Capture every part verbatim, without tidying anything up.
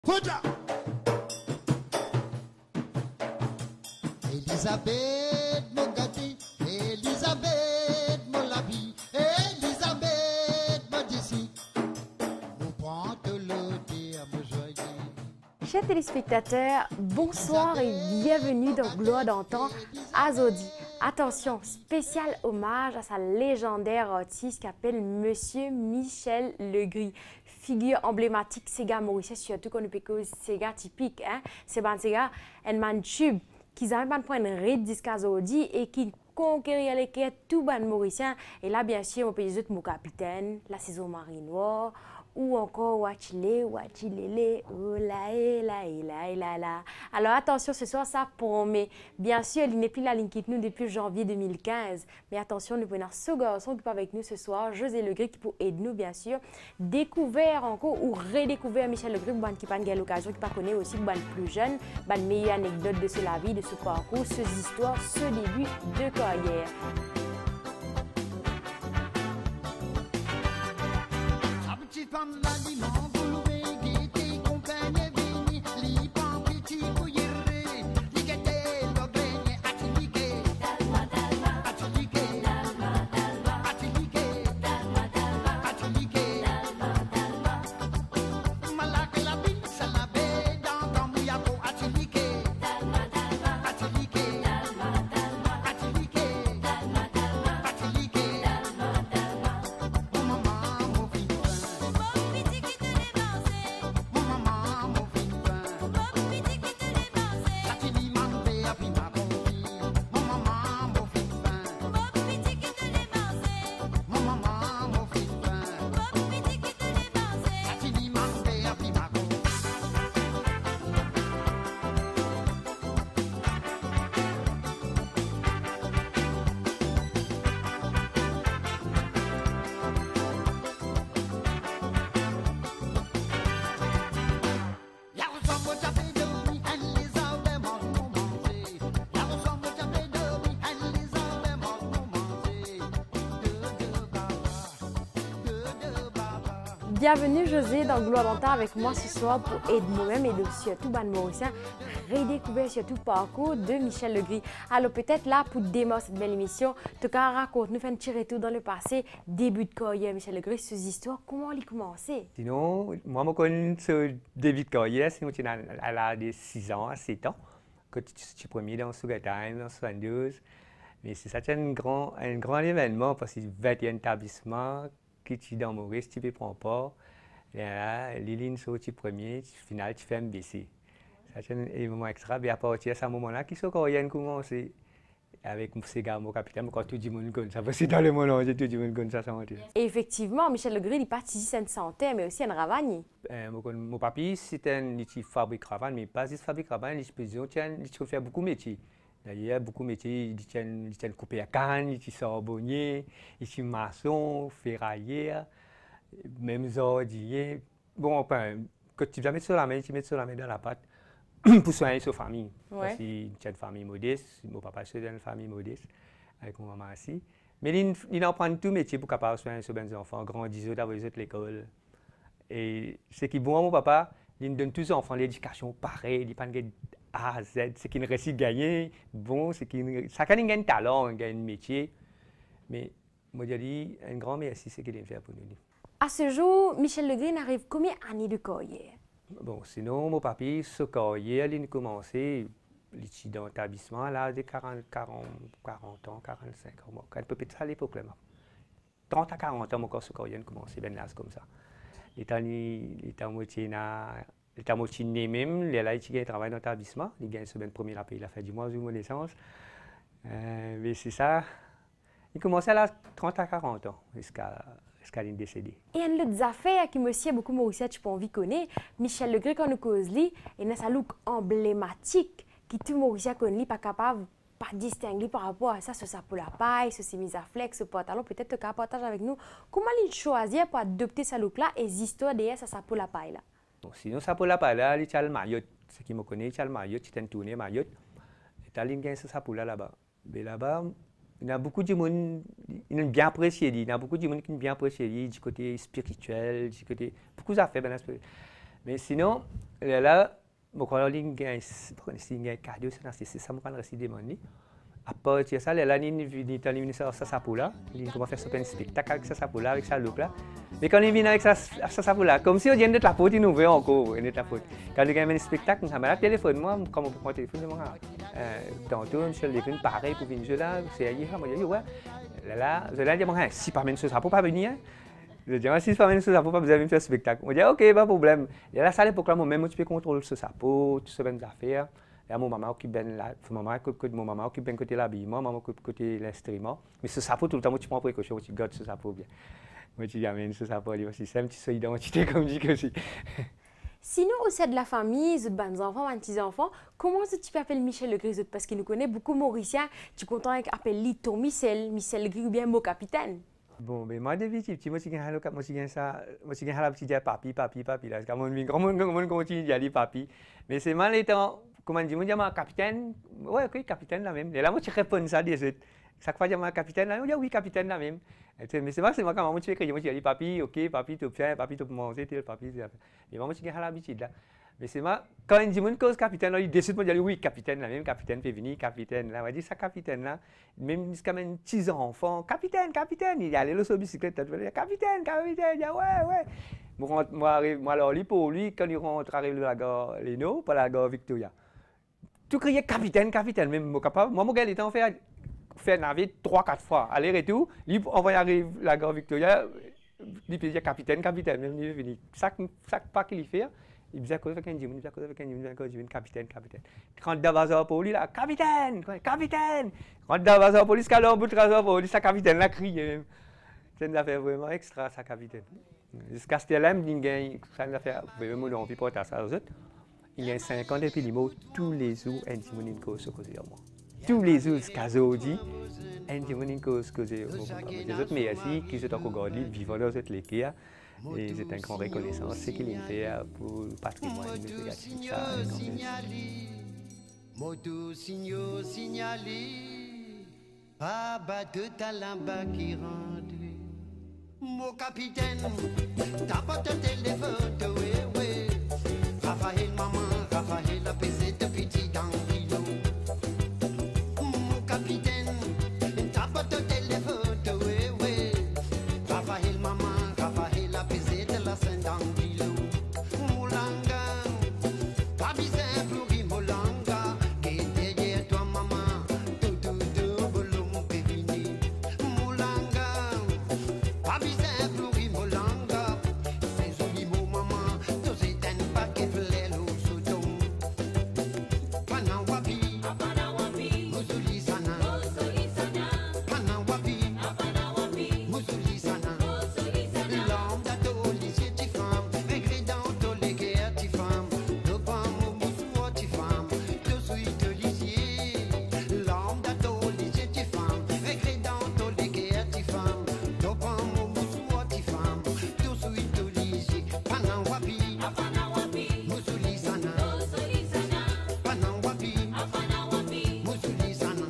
Fouta. Elisabeth Mogati, Elisabeth Molabi, Elisabeth Modissi, nous prend le thé à me joyer. Chers téléspectateurs, bonsoir et bienvenue dans Gloire d'antan à Zodi. Attention, spécial hommage à sa légendaire artiste qui s'appelle Monsieur Michel Legris. Figure emblématique Sega Mauricien, surtout qu'on peut que Sega typique, hein. C'est un Sega, un man tube qui a pas prendre un red disque à Zodi et qui conquérir les quais tout ban Mauricien. Et là, bien sûr, on peut dire mon capitaine, la saison marinoire. Ou encore Wachile, Wachilele, oh la la la la la. Alors attention, ce soir ça promet. Bien sûr, il n'est plus la ligne qui nous depuis janvier deux mille quinze. Mais attention, nous prenons ce garçon qui est avec nous ce soir, José Legris, qui peut aider nous bien sûr. Découvert encore ou redécouvert Michel Legris, ban qui pas eu l'occasion, qui pas connaît aussi, ban plus jeune, ban meilleure anecdote de ce la vie, de ce parcours, ces histoires, ce début de carrière. From l'aliment, vous qui compagnie vini, li pan petit bouillere, li gete l'obegne, atilique, dalma dalma, atilique, dalma dalma, atilique, dalma dalma, atilique, dalma dalma, malak la bin salabe dans dans mouyapo, atilique, dalma dalma, atilique, dalma dalma, atilique, dalma dalma, atilique, dalma dalma, oh maman, mon fils. Bienvenue José dans Gloire d'antan avec moi ce soir pour aider moi-même et surtout ban Mauricien redécouvrir surtout le parcours de Michel Legris. Alors peut-être là pour démarrer cette belle émission, tu cas raconte nous faire un petit retour dans le passé, début de carrière Michel Legris, ces histoires, comment il a commencé? Sinon, moi je connais ce début de carrière, sinon tu à l'âge de six ans à sept ans, quand tu es premier dans Sugar Time en soixante-douze. Mais c'est ça, c'est un grand, un grand événement parce que vingt et un établissements qui tu dans Maurice, tu peux prendre part. Là, les lignes sont au premier, au final, tu fais M B C. C'est un moment extra. Et à partir de ce moment-là, qui sont carrière commencé avec ces gars, mon capitaine, quand tout le monde connaît ça, parce que dans le monde entier, tout le monde connaît ça. Et effectivement, Michel Legris, il participe à une santé, mais aussi à une ravagne. Euh, mon, mon papi, c'était un qui fabrique ravagne, mais pas juste fabrique ravagne, il peut faire beaucoup de métiers. D'ailleurs, beaucoup de métiers, il tient couper à canne, il tient charbonnier, il tient maçon, ferraillé, même zordier. Bon, enfin, quand tu vas mettre sur la main, tu mets sur la main dans la pâte pour soigner sa famille. Ouais. Parce qu'il tient une famille modeste, mon papa c'est une famille modeste, avec mon maman aussi. Mais il, il en prend tout métier pour capable soigner ses enfants, grandir, d'avoir les autres l'école. Et ce qui est bon à mon papa, il donne tous les enfants l'éducation pareille, il ne A à Z, c'est qu'il réussit à gagner, bon, c'est qu'il ça gagne un talent, un métier, mais moi je dis un grand merci, c'est qu'il vient faire pour nous. À ce jour, Michel Legris n'arrive combien d'années de carrière? Bon, sinon, mon papi, ce carrière, il a commencé, il était dans l'établissement à l'âge de quarante, quarante, quarante ans, quarante-cinq ans, bon, un peu plus de ça à l'époque, là. trente à quarante ans, mon corps, ce carrière a commencé, ben là, comme ça. Il était à moitié là. Il était à moitié né même, il a été travaillé dans l'établissement, il a gagné semaine première après, il a fait du mois de mon naissance. Euh, mais c'est ça, il commençait à l'âge trente à quarante ans, jusqu'à jusqu'à il décédé. Et une autre affaire qui me sied beaucoup Mauricien, tu peux envie connaître, Michel Legris, quand nous cause lui, il a sa look emblématique, qui tout Mauricien connaît, pas capable pas distinguer par rapport à ça, ce ça pour la paille, ce mise à flex, ce pantalon, peut-être que tu partage avec nous, comment il choisit pour adopter sa look là et les histoires derrière ça, ça pour la paille là? Bon, sinon, ça pour la paille là, il y a le maillot, ceux qui me connaissent, il y a le maillot, il y a une tournée maillot, et il y a ça pour là là-bas. Mais là-bas, il y a beaucoup de monde qui ont bien apprécié, il y a beaucoup de monde qui ont bien apprécié du côté spirituel, du côté beaucoup d'affaires. Mais sinon, là, je crois qu'il y a un cadeau, c'est ça, je crois que c'est demandé. Après ça, là, il est venu sur sa sapoula, il commence à faire un spectacle avec sa sapoula, avec sa look là. Mais quand il vient avec sa sapoula, comme si on vient de la faute, il nous veut encore, il est de la faute. Quand il y a un spectacle, il m'a téléphone moi, comme on prend le téléphone, tantôt, Michel Lévin, pareil pour venir là, c'est hier, moi je dis ouais, là là, je l'ai dit moi, si pas même ce ça pour pas venir. Je dis si pas même ce ça pour pas vous avez faire spectacle. On dit ok, pas de problème. Et là ça les pour moi même tu peux contrôler ce sapot, toutes ces bonnes affaires. Et mon maman occupe bien la, mon maman occupe mon maman occupe bien côté l'habillement, maman occupe côté l'instrument. Mais ce sapot tout le temps tu prends précaution, tu gardes ce sapot bien. Moi tu amènes ce sapot là aussi, c'est un petit soin d'identité comme dit que c'est. Sinon, au sein de la famille, les bons enfants, les petits-enfants, comment tu peux appeler Michel Legris? Parce qu'il nous connaît beaucoup Mauricien. Tu es content d'appeler ton Michel, Michel Legris ou bien mon capitaine? Bon, mais moi, depuis petit, moi, je suis un moi, je suis ça, moi, je suis un petit papi, papi, papi. Là, comme on comme on continue à dire papi. Mais c'est mal étant, comment dire, on dit ma capitaine, ouais, ok, capitaine là même. Et là, moi, tu réponds ça des autres. Chaque fois, je dis ma capitaine là, on dit oui, capitaine là même. Mais c'est vrai que c'est moi quand tu écris, moi, tu dis papi, ok, papi, tu bien, papi, tu peux manger, tu papi. Mais moi, je suis l'habitude là. Mais c'est moi, quand il dit mon cause capitaine, là, il décide de dire oui, capitaine là même, capitaine peut venir, capitaine là. On dit ça, capitaine là, même jusqu'à même petits enfants, capitaine, capitaine, il y allait sur bicyclette, capitaine, capitaine, il dit ouais, ouais. Moi, moi, moi alors, lui, pour lui, quand il rentre, arrive de la gare Leno, pas la gare Victoria, tout criait capitaine, capitaine, même moi, capable. Moi, mon gars, il était en fait. Fait navire trois quatre fois aller-retour, lui on va y arriver la gare Victoria, il peut dire capitaine capitaine même il venu chaque chaque pas qu'il fait il disait quoi avec un Jimmy, il disait quoi avec un Jimmy, capitaine capitaine quand d'abord pour lui là capitaine capitaine quand d'abord police calor bout de pour lui ça capitaine là crier même c'est une affaire vraiment extra ça capitaine jusqu'à ce là il gagne ça une affaire vraiment on peut porter ça aux autres il y a cinquante et puis les mots tous les jours un Jimmy cause sur moi. Tous les jours, ce qu'on dit, et je me dis que ce que j'ai les autres merci, qui sont encore gardés, vivant dans cette léguère, et c'est une grande reconnaissance, ce qu'il fait pour le patrimoine négatif. Moto signaux signalé, pas de talent qui rentre. Mon capitaine, t'as pas de téléphone, oui, oui. Raphaël, maman, Raphaël, la pesée de petit dans l'îlot. Mon capitaine, t'as pas de téléphone, oui, oui. Raphaël, maman, Raphaël, la pesée de la Saint dans l'îlot. Moulanga, pas bizarre, pluri Moulanga, qui est derrière toi, maman, tout, tout, tout, boulot, pévini. Moulanga, pas bizarre, pluri Moulanga, c'est joli mot, maman, tout c'est un paquet de l'eau sous ton. Panawapi, Musuli sana, Panawapi, Musuli sana, l'homme d'ato, lycée, ti femme, ingrédient, to les guerres, ti femme, le pain, moussoua, ti femme, de suite, lycée, l'homme d'ato, lycée, ti femme, ingrédient, to les guerres, ti femme, le pain, moussoua, ti femme, de suite, lycée, Panawapi, Musuli sana, Panawapi, Musuli sana,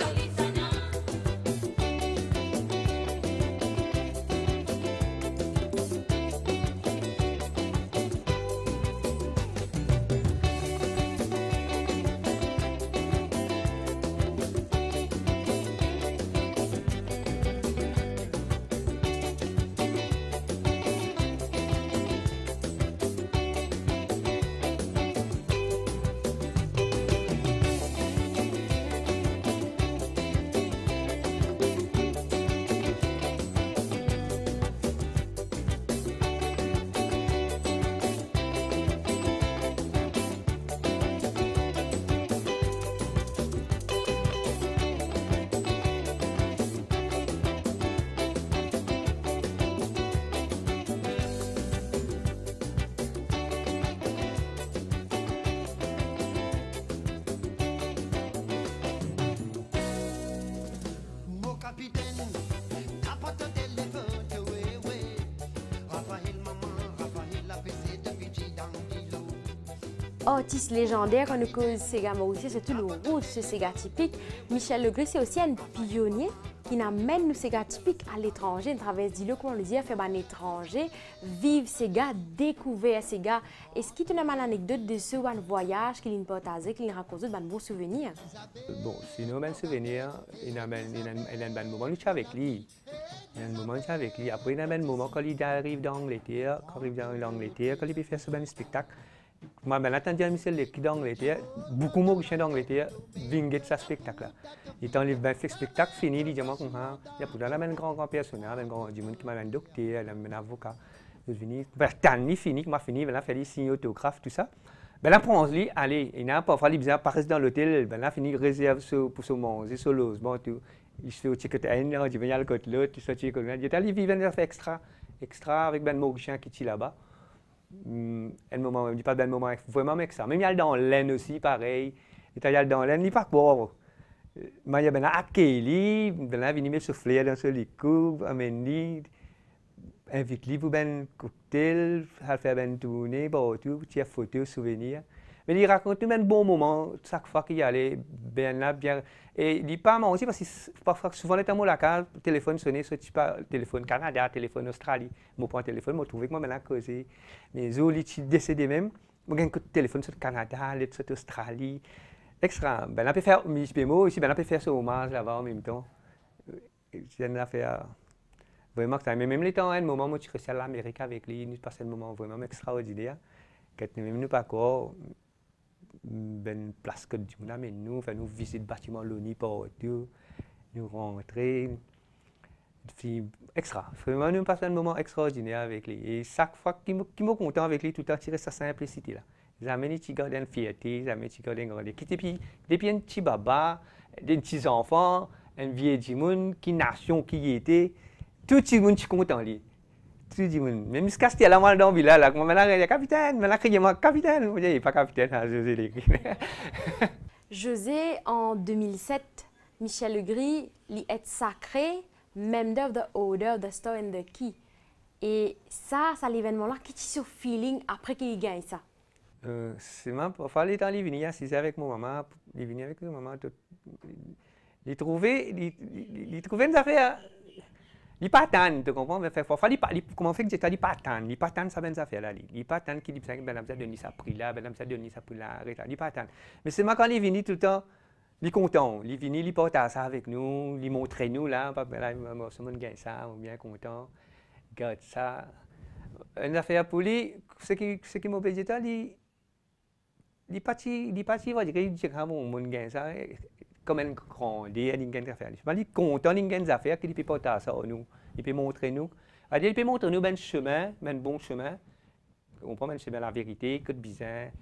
mon capitaine, t'as pas de téléphone, oui, oui. Raphaël, maman, Raphaël, la pesée de petit dans l'îlot. Artiste légendaire, on nous cause Sega Mauritius, c'est tout le rouge, ce Sega typique. Michel Legris, c'est aussi un pionnier qui n'amène nous ces gars typiques à l'étranger, une traverse dit-le, comment on le dit, à faire un étranger, vivre ces gars, découvrir ces gars. Est-ce qu'il y a une anecdote de ce voyage qu'il a partagé, qu'il a raconté, de bons souvenirs? Bon, sinon, un souvenir, il a un moment où avec lui. Il y a un moment avec lui. Après, il y a un moment quand il arrive d'Angleterre, quand il arrive d'Angleterre, quand il peut faire ce spectacle. Moi, ben, attendu à Michel Leclerc d'Angleterre, beaucoup de Mauriciens d'Angleterre viennent de ce spectacle-là. Il t'enlève ben, ce spectacle fini, il dit moi, il y a pour là un grand grand personnage, un grand du monde qui m'a un docteur, un avocat. Il venu, ben, tant fini, m'a fini, ben là, fait des signes autographes, tout ça. Ben là, pour lui, allez, il n'a pas fallu bien passer dans l'hôtel, ben là, fini réserve pour se manger, sur logement, tout. Il se fait au ticket un, il vient le côté l'autre, il se fait au il est allé vivre un fait extra, extra avec ben Mauricien qui est là-bas. Mm, un moment, je ne dis pas ben moment, vraiment extra. Même il y a dans l'aine aussi, pareil. Il y a dans l'aine, il n'est pas pauvre. Mais il y a ben à Kelly, ben là, il vient souffler dans ce licou, amener, invite-lui pour ben cocktail, faire ben tournée, bon, tout, petit photo, souvenir. Mais il raconte même un bon moment, chaque fois qu'il y allait, bien là, bien. Et il dit pas moi aussi, parce que parfois, souvent, les temps, la carte, le téléphone sonnait, soit tu pas téléphone Canada, téléphone Australie. Moi, prends un téléphone, je trouve que moi, maintenant, causé. Mais eux, ils sont décédés même. Moi, j'ai un téléphone sur le Canada, sur l'Australie. Extra. Ben, on peut faire, mais moi aussi, ben, on peut faire ce hommage là-bas en même temps. C'est une affaire vraiment extra. Mais même les temps, un moment, moi, je suis à l'Amérique avec lui, nous passons un moment vraiment extraordinaire. Quand même, nous pas encore. Ben place que du monde mais nous fait nous visiter le bâtiment l'Oni partout nous rentrer puis extra vraiment nous passer un moment extraordinaire avec lui et chaque fois qui me qui me content avec lui tout le temps tirer sa simplicité là jamais ni petit garder une fierté jamais petit garder grande qui depuis depuis un petit baba des petits enfants un vieux du monde qui nation qui était tout le monde content lui. Même si c'était là mal dans le village, là, maintenant il y a capitaine, maintenant il y a capitaine, il n'y a pas capitaine, José Legris. José, en deux mille sept, Michel Legris, il est sacré Member of the Order of the Star and the Key. Et ça, c'est l'événement-là qui est sur feeling après qu'il gagne ça. Euh, c'est moi, parfois, il est allé venir assiser avec mon maman, il venait avec ma maman, il trouvait, il trouvait une affaire. Il n'est pas tant, tu comprends? Mais parfois, comment fait que j'étais, il n'est pas tant, il n'est pas tant ça ben affaire là, il n'est pas tant qu'il dit ben on a donné ça prix là, ben on a donné ça prix là, il n'est pas tant. Mais c'est moi quand il est venu tout le temps, il est content, il est venu, il partage ça avec nous, il montre nous là, là, ce monde gagne ça, on est bien content, regarde ça. Une affaire pour lui, ce qui, ce qui m'a dit, il il est parti, il est parti, il va dire, il dit que mon monde gagne ça. Comme un grand idée, il gagne des affaires. Il est content, il gagne des affaires, qu'il peut partager ça à nous, il peut montrer nous. Il peut montrer nous un chemin, un bon chemin. On prend un chemin la vérité, que bizarre,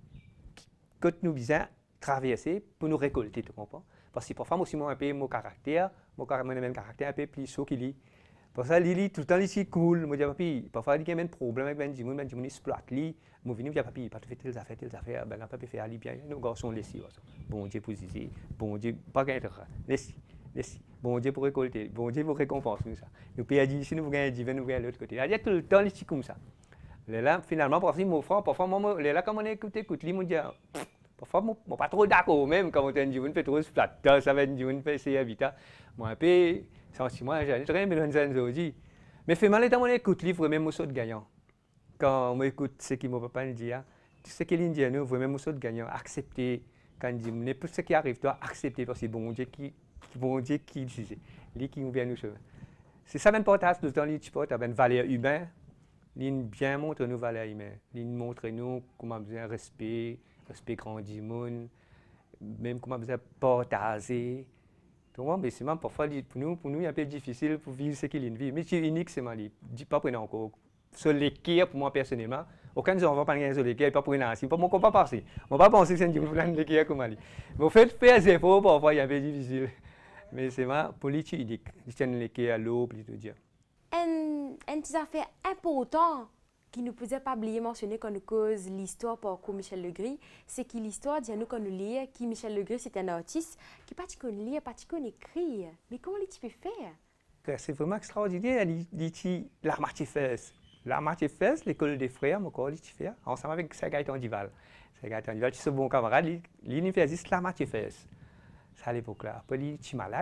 que nous bizarre traverser pour nous récolter, tu comprends? Parce que parfois, moi aussi, moi, un peu mon caractère, mon même caractère un peu plus chaud qu'il est. Pour ça, il est tout le temps ici cool. Moi, je dis, papi, parfois, il y a un problème avec Benjamin, Benjamin exploite lui. Moi, je dis, papi, pas fait telles affaires, telles affaires, ben, on peut faire aller bien. Nous, garçons, laissez. Bon Dieu pour ici, bon Dieu, pas gagner, laissez, laissez. Bon Dieu pour récolter, bon Dieu pour récompenser nous ça. Nous payons ici, nous gagnons dix, nous gagnons de l'autre côté. Il y a tout le temps ici comme ça. Là, finalement, parfois, mon frère, parfois, moi, là, quand on écoute, écoute, lui, mon Dieu, parfois, moi, pas trop d'accord même, quand on dit, on fait trop exploiter, ça va être on fait essayer habitat. Moi, un peu, sentiment, j'ai rien, mais on dit. Mais fait mal, quand on écoute, lui, vraiment, moi, saut de gagnant. Quand on écoute ce que mon papa dit, tout ce qu'il dit, nous, vraiment, moi, saut de gagnant, accepter, quand il dit, n'importe ce qui arrive, toi, accepter, parce que bon Dieu qui, bon Dieu qui disait, lui qui nous vient nous sauver. C'est ça l'importance de temps, tu peux avoir une valeur humaine, il bien montre nos valeurs humaines, il montre nous comment besoin respect, respect grand du monde, même comment besoin partager. Donc, mais c'est même parfois pour nous, pour nous, il est un peu difficile pour vivre ce qu'il vit. Mais c'est unique, c'est mal. Dis pas prendre encore. Sur l'équerre, pour moi personnellement, aucun jour on va pas gagner sur l'équerre, pas prendre ainsi. Pas mon pas passer. On va pas penser que c'est une plan l'équerre comme Ali. Mais au fait, faire des efforts parfois, il est un peu difficile. Mais c'est ma politique unique. Je tiens l'équerre à l'eau, plutôt dire. Un, un petit affaire important qui ne pouvait pas oublier mentionner quand nous cause l'histoire par Michel Legris, c'est que l'histoire dit à nous quand nous lire que Michel Legris c'est un artiste qui pas qu'on lire, pas qu'on écrit. Mais comment il peut faire? C'est vraiment extraordinaire. Il dit l'art martifesse. L'art martifesse, l'école des frères, mon corps, il fait ensemble avec Sergaïton Dival. Sergaïton Dival, c'est un bon camarade, l'université l'art martifesse. C'est à l'époque là. Après, il est malade.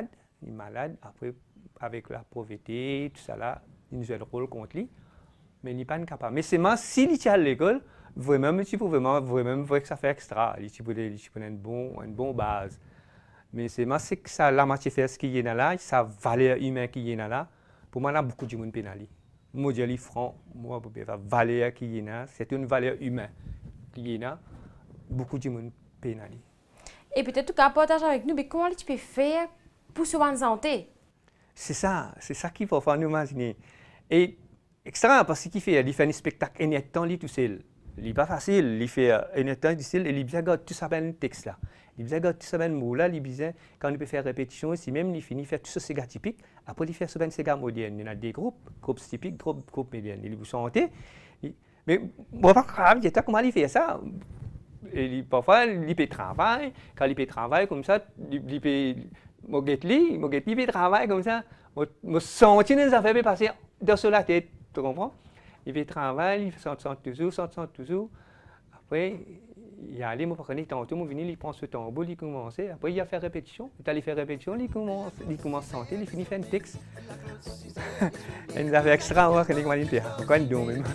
il est malade. Après, avec la pauvreté, tout ça là, il joue le rôle contre lui. Mais il n'est pas capable. Mais c'est moi, s'il est à l'école, vraiment, il faut vraiment, vraiment voir que ça fait extra. Il faut une bonne, une bonne base. Mais c'est moi, c'est que ça, la matière qui est là, sa valeur humaine qui est là, pour moi, il y a beaucoup de monde pénali. Moi, je dis franc, moi, la valeur qui est là, c'est une valeur humaine qui est là, beaucoup de monde pénali. Et peut-être tu peux partager avec nous, mais comment tu peux faire pour sauver la santé? C'est ça, c'est ça qu'il faut faire nous imaginer. Et extra, parce qu'il fait, il fait un spectacle énertant, lui tout seul. Il n'est pas facile, il fait énertant, tout seul, et il bien garde tout ça dans le texte là. Il bien garde tout ça dans le mot là, il bien, quand il peut faire répétition, si même il finit faire tout ça, c'est typique. Après, il fait souvent ces gars modernes. Il y a des groupes, groupes typiques, groupes, groupes modernes. Il vous sentez. Mais moi, pas grave, il y a comment il fait ça. Et parfois, il peut travailler. Quand il peut travailler comme ça, il peut. Moi, il peut travailler comme ça. Je sens que les affaires passer dans la tête. Tu comprends? Il fait travail, il fait sent toujours, sent toujours. Après, il allait, moi, par tantôt, moi, venir, il prend ce tambour, il commence. Après, il a fait répétition. Il allait faire répétition, il commence, il commence à chanter, il finit faire un texte. Il nous a fait extra, moi, quand il m'a dit, encore une don même.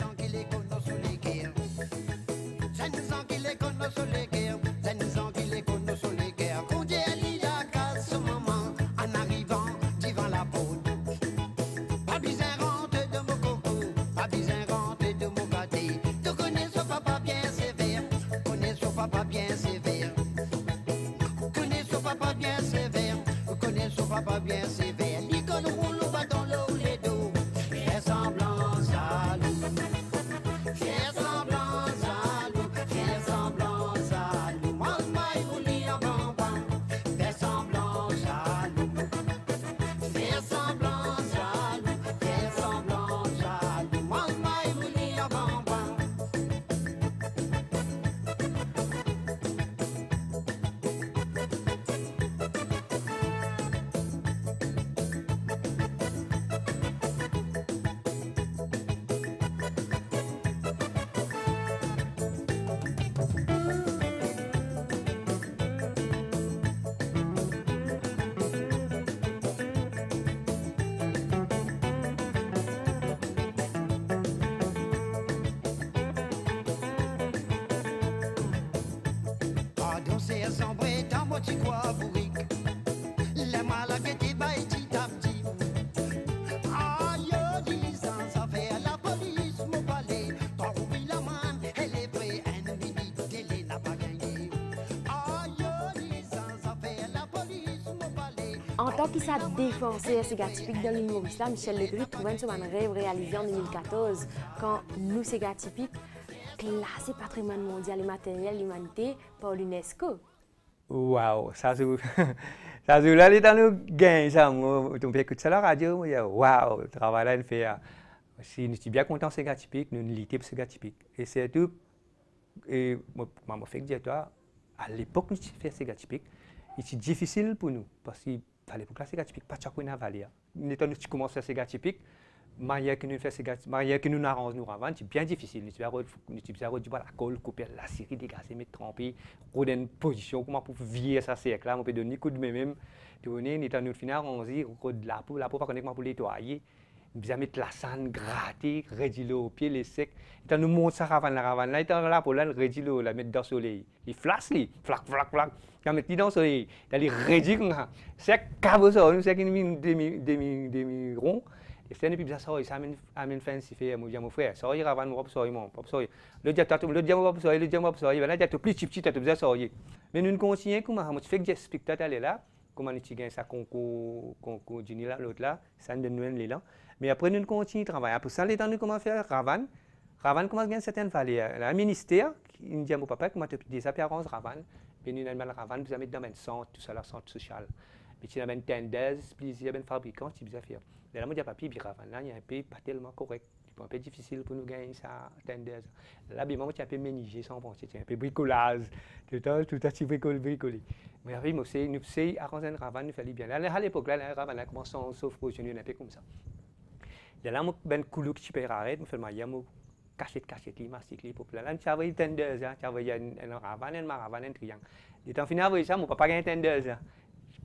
Papa bien sévère, l'icône roule au bâton l'eau les dos. Fais semblant jaloux, fais semblant jaloux, fais semblant jaloux. Moi, je vous lis en bambin. Fais semblant jaloux, fais semblant jaloux, fais semblant jaloux. Moi, je vous lis en bambin. C'est sombré dans mon petit quoi bourrique. Les malaguettes baillent petit à petit. Aïe, disant ça fait la police, mon palais. T'as oublié la main, elle est vraie, un minute, elle n'a pas gagné. Aïe, disant ça fait la police, mon palais. En tant que sa défenseur, c'est typique dans l'humouriste là, Michel Legris trouvait sur un rêve réalisé en deux mille quatorze quand nous, c'est typique, classé patrimoine mondial immatériel de l'humanité par l'UNESCO. Waouh, ça joue. Ça joue là, dans le gain, ça. Moi, on peut écouter ça à la radio, moi, waouh, le travail là, il fait. Si nous sommes bien contents, c'est gars typique, nous nous luttons pour ce gars typique. Et c'est tout. Et moi, je fais dire toi, à l'époque, nous faisons ces gars typiques, c'est difficile pour nous. Parce qu'à l'époque, là, ces gars typiques, pas chaque fois, valeur. Nous commençons à faire ces gars typiques. Manière que nous faisons ces gars, manière que nous arrangeons nous avant, c'est bien difficile. Nous devons nous la colle, couper la série, dégager, mettre tremper, prendre une position, comment pour virer ça cercle là, on peut donner coup de main même, donner, nous devons nous finir arranger, de la peau, la peau pas comment pour nettoyer, nous devons mettre la sande, gratter, rédiger au pied, les secs, nous nous monter ça ravane, la ravane, là, nous devons là pour là, rédiger la mettre dans le soleil, il flash, il flac, flac, flac, nous mettre dans le soleil, nous allons rédiger comme ça, c'est câble ça, nous c'est une demi, demi, demi rond. Et c'est un peu bizarre, ça amène fin si fait mon frère. Ça y est, avant moi, ça y est, mon papa, ça y est. Le diable, le diable, ça y est, le diable, ça y est. Là, il y a tout plus petit, petit, bizarre, ça y est. Mais nous continuons, comment on fait que des spectateurs là, comment nous gagnons ça, concours, concours, Jenny là, l'autre là, ça nous donne là. Mais après, nous continuons à travailler. Après ça, les temps, nous comment faire Ravan. Ravan commence à gagner certaines valeurs. Le ministère, il me dit à mon papa, comment tu dis ça, puis arrange Ravan. Puis nous avons Ravan, puis nous mettre dans un centre, tout ça, le centre social. Puis tu as une tendance, puis il y a un fabricant, tu peux faire. Mais là, moi, j'ai papier, puis là, il y a un peu pas tellement correct. C'est un peu difficile pour nous gagner ça, tendance. Là, bien, moi, tu as un peu ménagé sans penser, tu as un peu bricolage, tout à tout à fait bricolé, bricolé. Mais après, nous savons, nous savons, arranger un Ravan, nous fallait bien. Là, à l'époque, là, le Ravan a commencé à s'offrir un peu comme ça. Là, moi, ben, coulou qui peut arrêter, nous faisons, il y a mon cachette, cachette, il mastique, les populaires. Là, tu as une tendance, tu as un Ravan, un Ravan, un triangle. Et en final, ça, mon papa a une tendance.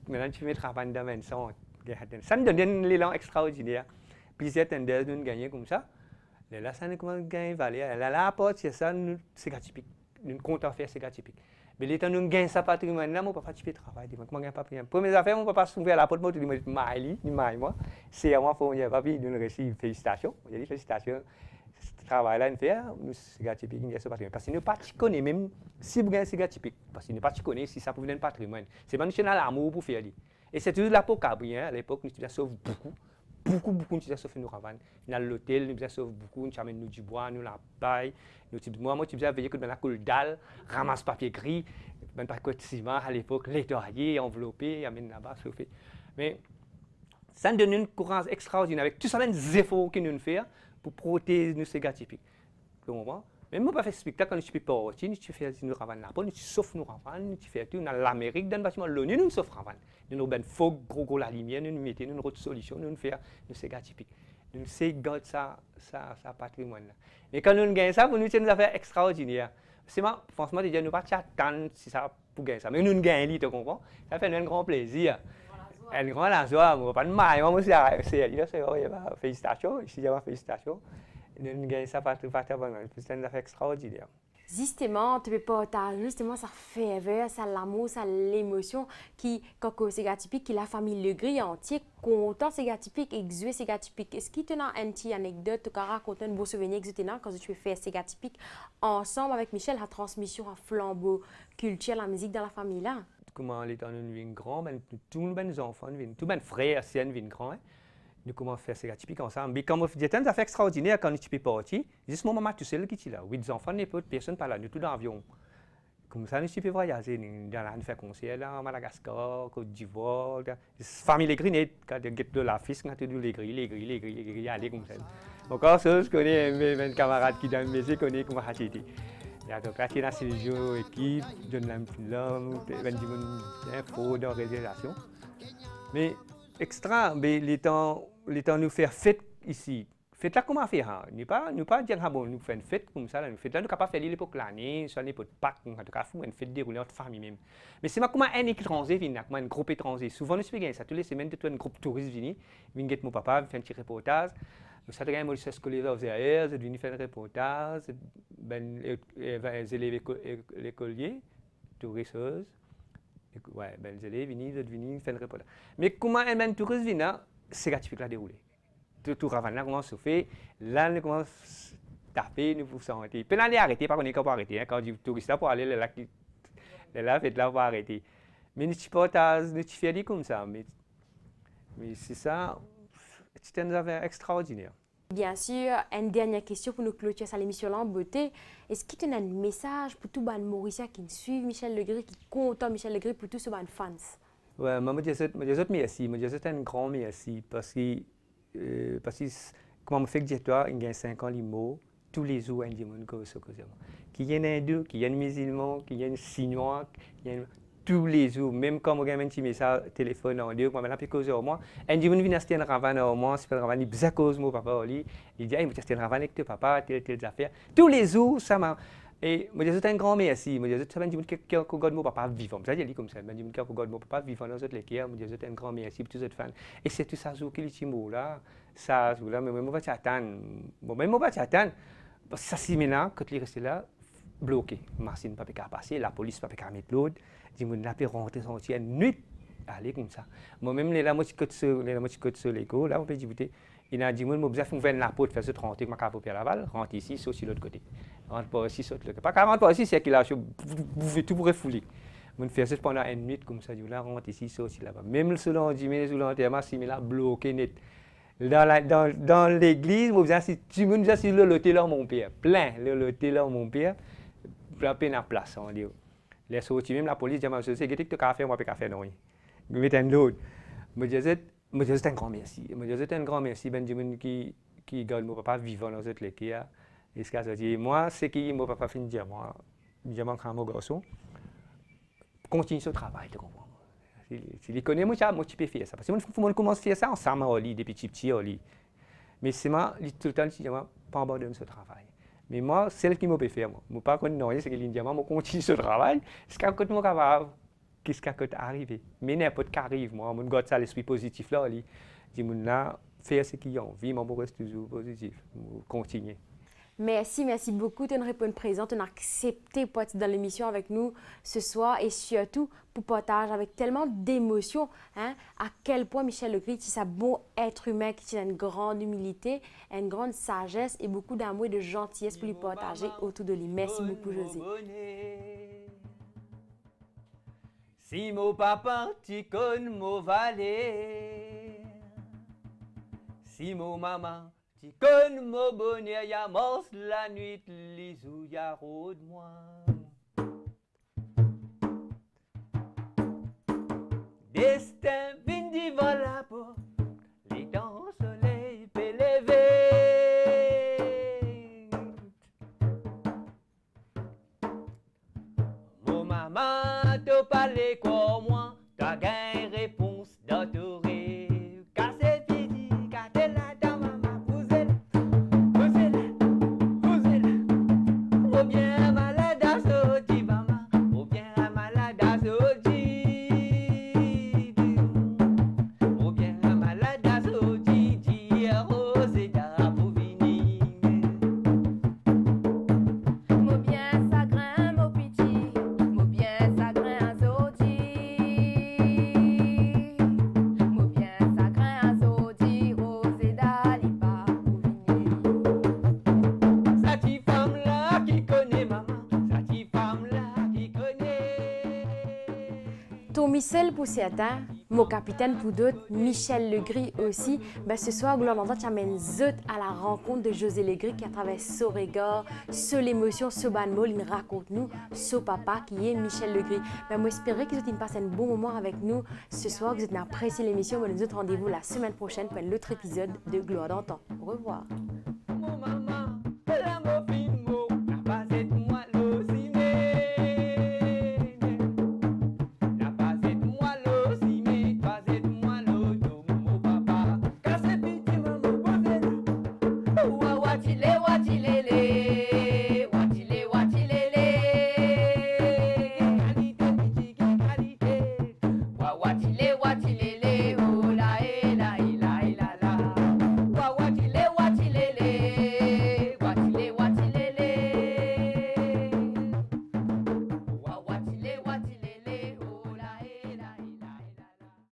maintenant tu fais travail dans Vincent. Ça nous donne un élan extraordinaire. Plusieurs tendances nous gagnent comme ça. Là, ça nous commence à gagner valeur. Là, la porte, c'est ça, c'est typique. Nous comptons faire, c'est typique. Mais l'état nous gagne ça patrimoine là, mon papa tu fais travail. Moi, je pas pris. Première affaire, mon papa s'ouvre la porte, moi, tu dis, maille, ni maille moi. C'est à moi, faut y avoir puis nous réussi félicitations. Il dit félicitations. Ce travail là, nous fait, nous c'est typique, il y a ce patrimoine. Parce que nous pas connaît même si vous gagnez c'est typique. Parce que nous pas connaît si ça peut venir patrimoine. C'est pas nous dans l'amour pour faire. Et c'est toujours la pocabrien à l'époque, nous tu sauve beaucoup. Beaucoup, beaucoup, nous avons sauvé nos ravanes. Dans l'hôtel, nous avons sauvé beaucoup, nous avons du bois, nous la paille. Moi, moi, tu as veillé que dans la coule dalle, ramasse papier gris, même pas de ciment à l'époque, l'étoilé, enveloppé, amène là-bas, sauvé. Mais ça nous donne une courage extraordinaire avec tout ça, les efforts que nous faisons pour protéger nos ségas typiques. Tu comprends? Mais moi, je fais spectacle quand je suis parti, je fais nos ravanes là-bas, je sauve nos ravanes, je fais tout dans l'Amérique, dans le bâtiment l'ONU, nous sauve ravanes. Nous avons faux gros gros la lumière, nous mettons une autre solution, nous faisons nos ségas typiques. Nous savons ça, ça, ça patrimoine là. Mais quand nous gagnons ça, pour nous, c'est une affaire extraordinaire. C'est moi, franchement, nous ne pas attendre si ça pour gagner ça. Mais nous gagnons, tu comprends? Ça fait un grand plaisir. Un grand joie, pas de mal, moi aussi, c'est félicitations, ici, félicitations. Nous gagnons ça patrimoine, c'est une affaire extraordinaire. Justement, tu peux partager, justement, ça fait rêver, ça l'amour, ça l'émotion qui, quand c'est gars typique, qui la famille Le Gris entier, content c'est gars typique, exué c'est gars typique. Est-ce qu'il y a une petite anecdote, tu as raconté un beau souvenir quand tu fais ces gars typiques ensemble avec Michel, la transmission à flambeau culturel, la musique dans la famille là? Comment les temps nous viennent grands, tous nos enfants viennent, tous mes frères, sœurs viennent grands. Nous commençons à faire ces typiques ensemble. Mais comme je dis, c'est une affaire extraordinaire quand tu es parti. Juste mon maman tout seul qui est là. Huit enfants, n'est pas de personne par là, nous tous dans l'avion. Comme ça, nous peux voyager. Nous allons faire concert là, en Madagascar, Côte d'Ivoire. Famille Les Gris, quand tu as la fille, quand tu as les grilles, les grilles, les grilles, les grilles, aller comme ça. Encore ça, je connais mes camarades qui dans le métier, connaissent comment ça a été. Donc là, tu as ces jeux, équipe, John Lamfilom, Benjamin, info, dans réalisation. Mais extra, mais les temps. Les temps nous faire fête ici. Fête là, comment faire? Nous ne pas, nous pas dire, ah bon, nous faisons une fête comme ça. Nous fête là, nous ne pouvons pas faire l'époque l'année, soit l'époque Pâques, en tout cas, une fête déroulée entre famille même. Mais c'est comment un étranger vient, comment un groupe étranger. Souvent, nous faisons ça. Toutes les semaines, tu as un groupe touriste venu, vient guetter mon papa, faire un petit reportage. Nous avons un Maurice scolaire aux ailleurs, venu faire un reportage, ben, les élèves écoliers, touristes. Ouais, ben, les élèves viennent, venus faire un reportage. Mais comment un touriste vient? C'est typique la déroulé. Tout tout avant là comment se fait, là nous commence à taper, nous pour s'arrêter. Puis là on est arrêté, pas qu'on est capable d'arrêter. Quand du touriste pour aller là qui là fait là pour arrêter. Mais nous tu partages, nous tu fais comme ça, mais mais c'est ça, c'est une affaire extraordinaire. Bien sûr, une dernière question pour nous clôturer cette émission là en beauté. Est-ce qu'il y a un message pour tous les Mauriciens qui suivent Michel Le Gris, qui comptent Michel Le Gris, pour tous les fans? Ouais, moi, je dis merci. Moi, je dis un grand merci parce que, euh, parce que comme je fais que toi, il y a cinq ans, les mots, tous les jours, il y a des gens qui y a un hindou, qui y a un musulman, qui y a un chinois, qui y a tous les jours, même quand je un petit message téléphone en deux, quand je m'appelle cause au moins, un jour, je viens acheter un ravane au moins, c'est pas un ravane, il bizarre cause mon papa, il dit, ah, il m'a acheté un ravane avec ton papa, telle, telle affaire. Tous les jours, ça m'a. Et moi, je dis un grand merci. Moi, je dis que je regarde mon papa vivant. Ça, je dis comme ça. Je dis que je regarde mon papa vivant dans cette équipe. Moi, je dis un grand merci pour tous les fans. Et c'est tout ça, ce qui est le là. Ça, là, mais moi, je vais t'attendre. Moi, je vais t'attendre. Parce que ça, c'est maintenant, quand il reste là, bloqué. Marcine ne peut pas passer, la police ne peut pas mettre l'autre. Je dis, je vais rentrer sortir une nuit. Allez, comme ça. Moi-même, là, moi, je suis côté sur l'école. Là, on peut dire, il a dit, moi, je vais faire la peau de faire ce trente, je vais faire la Laval, rentre ici, sauf sur l'autre côté. Rentre pas ici, saute l'autre côté. Pas qu'à rentre pas ici, c'est qu'il a tout pour refouler. Je vais faire ça pendant une minute, comme ça, je vais rentrer ici, sauf sur là-bas. Même le selon dix minutes, selon l'enterrement, c'est là, bloqué net. Dans, dans, dans l'église, tu me dis, c'est le loté là, mon père. Plein, le loté là, mon père. Plein peine à place, on dit. Les sorties, même la police, je me suis dit, tu as fait, moi, je peux faire non. Je vais mettre un autre. Je me disais, je dis un grand merci. Je dis un grand merci, Benjamin, qui, qui garde mon papa vivant dans cette équipe. Et ce que dit, moi, c'est qui mon papa fait dire, moi, diamant quand mon garçon, continue ce travail, tu comprends? Si il connaît, moi, je peux faire ça. Parce que moi, je commence à faire ça ensemble, au lit, depuis petit, petit, au lit. Mais c'est moi, tout le temps, je dis, pas abandonner ce travail. Mais moi, celle qui m'a fait faire, moi, je ne sais pas, c'est que l'Indiaman, je continue ce travail. Parce que quand moi, capable qu'est-ce qui est arrivé. Mais n'importe qui arrive, moi, je garde ça l'esprit positif là, je dis, là, faire ce qu'ils ont envie, je reste toujours positif, continuer. Merci, merci beaucoup de nous répondre présent, de nous accepter pour être dans l'émission avec nous ce soir et surtout pour partager avec tellement d'émotions hein, à quel point Michel Legris est un bon être humain qui a une grande humilité, une grande sagesse et beaucoup d'amour et de gentillesse pour lui partager autour de lui. Merci beaucoup, José. Si mon papa t'y connaît mon valet, si mon maman t'y connaît mon bonheur, y'a mort la nuit, les ou y'a rôde moi. Destin vient devant la porte, les dents soleil peut lever. Mon maman te parlé comme moi, t'as gagné réponse d'autorité. Cassez pidi, cassez la dame, maman, vous êtes, vous êtes, vous êtes. Ou bien malade à sauter, maman, ou bien malade à sauter. Ou bien malade à sauter, dire rosé pour venir. Mo bien ça grain, mo petit, mo bien ça grain à zodi. Mo bien ça grain à zodi, rosé d'alipa pour venir. Cette femme là qui connaît maman, cette femme là qui connaît. Ton Michel pour certains, mon capitaine pour d'autres, Michel Legris aussi. Ben, ce soir, Gloire d'Antan t'amène zut à la rencontre de José Legris qui, à travers ce regard, ce l'émotion, ce ban mot, il raconte nous, ce papa qui est Michel Legris. Ben, moi, j'espère que vous avez passé un bon moment avec nous ce soir, que vous avez apprécié l'émission. Ben, nous autres rendez-vous la semaine prochaine pour un autre épisode de Gloire d'Antan. Au revoir.